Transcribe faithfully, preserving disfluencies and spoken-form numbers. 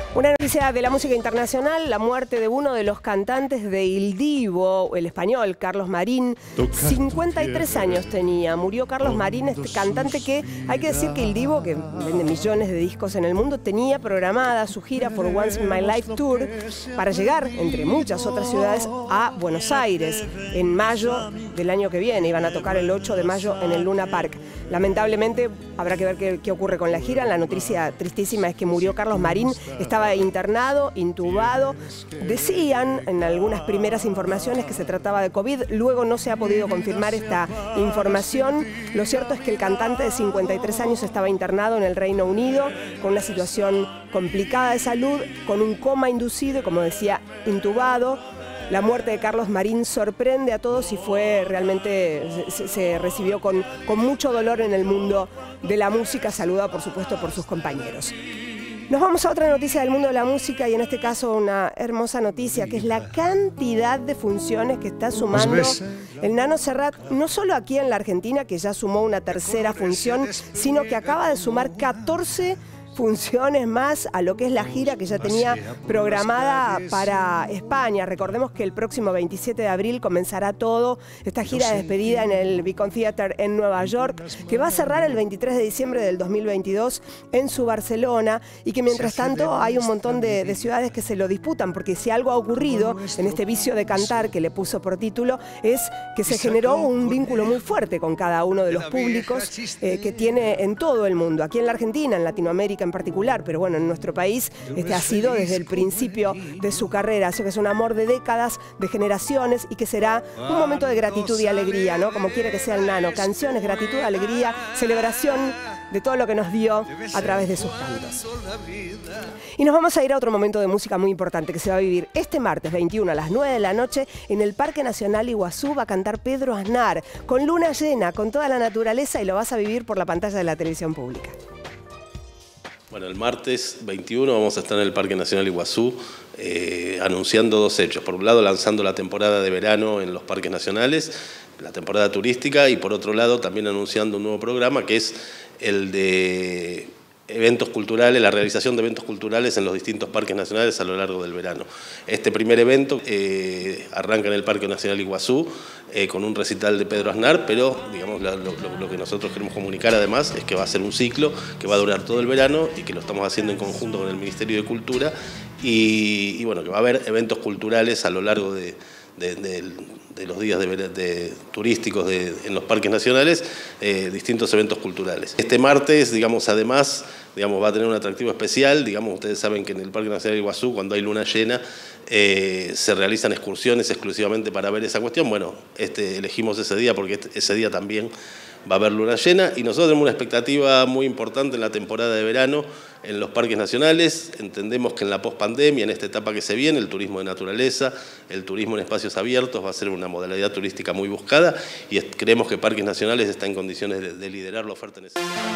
Una noticia de la música internacional, la muerte de uno de los cantantes de Il Divo, el español, Carlos Marín. cincuenta y tres años tenía, murió Carlos Marín, este cantante que, hay que decir que Il Divo, que vende millones de discos en el mundo, tenía programada su gira For Once in My Life Tour para llegar, entre muchas otras ciudades, a Buenos Aires en mayo del año que viene. Iban a tocar el ocho de mayo en el Luna Park. Lamentablemente, habrá que ver qué, qué ocurre con la gira. La noticia tristísima es que murió Carlos Marín, estaba internado, intubado. Decían en algunas primeras informaciones que se trataba de COVID, luego no se ha podido confirmar esta información. Lo cierto es que el cantante de cincuenta y tres años estaba internado en el Reino Unido con una situación complicada de salud, con un coma inducido y, como decía, intubado. La muerte de Carlos Marín sorprende a todos y fue realmente, se, se recibió con, con mucho dolor en el mundo de la música, saludado por supuesto por sus compañeros. Nos vamos a otra noticia del mundo de la música y en este caso una hermosa noticia, que es la cantidad de funciones que está sumando el Nano Serrat, no solo aquí en la Argentina, que ya sumó una tercera función, sino que acaba de sumar catorce funciones más a lo que es la gira que ya tenía programada para España. Recordemos que el próximo veintisiete de abril comenzará todo, esta gira de despedida en el Beacon Theatre en Nueva York, que va a cerrar el veintitrés de diciembre del dos mil veintidós en su Barcelona, y que mientras tanto hay un montón de, de ciudades que se lo disputan, porque si algo ha ocurrido en este vicio de cantar que le puso por título, es que se generó un vínculo muy fuerte con cada uno de los públicos eh, que tiene en todo el mundo, aquí en la Argentina, en Latinoamérica en particular, pero bueno, en nuestro país este ha sido desde el principio de su carrera, así que es un amor de décadas, de generaciones, y que será un momento de gratitud y alegría, ¿no? Como quiere que sea el Nano, canciones, gratitud, alegría, celebración de todo lo que nos dio a través de sus cantos. Y nos vamos a ir a otro momento de música muy importante que se va a vivir este martes veintiuno a las nueve de la noche en el Parque Nacional Iguazú. Va a cantar Pedro Aznar, con luna llena, con toda la naturaleza, y lo vas a vivir por la pantalla de la televisión pública. Bueno, el martes veintiuno vamos a estar en el Parque Nacional Iguazú eh, anunciando dos hechos. Por un lado, lanzando la temporada de verano en los parques nacionales, la temporada turística, y por otro lado también anunciando un nuevo programa que es el de eventos culturales, la realización de eventos culturales en los distintos parques nacionales a lo largo del verano. Este primer evento eh, arranca en el Parque Nacional Iguazú eh, con un recital de Pedro Aznar, pero digamos lo, lo, lo que nosotros queremos comunicar además es que va a ser un ciclo que va a durar todo el verano y que lo estamos haciendo en conjunto con el Ministerio de Cultura, y, y bueno, que va a haber eventos culturales a lo largo de, de, de, de los días de, de, turísticos de, en los parques nacionales, eh, distintos eventos culturales. Este martes, digamos, además, digamos, va a tener un atractivo especial. Digamos, ustedes saben que en el Parque Nacional de Iguazú, cuando hay luna llena, eh, se realizan excursiones exclusivamente para ver esa cuestión. Bueno, este, elegimos ese día porque este, ese día también va a haber luna llena, y nosotros tenemos una expectativa muy importante en la temporada de verano en los parques nacionales. Entendemos que en la pospandemia, en esta etapa que se viene, el turismo de naturaleza, el turismo en espacios abiertos va a ser una modalidad turística muy buscada, y creemos que Parques Nacionales está en condiciones de, de liderar la oferta en ese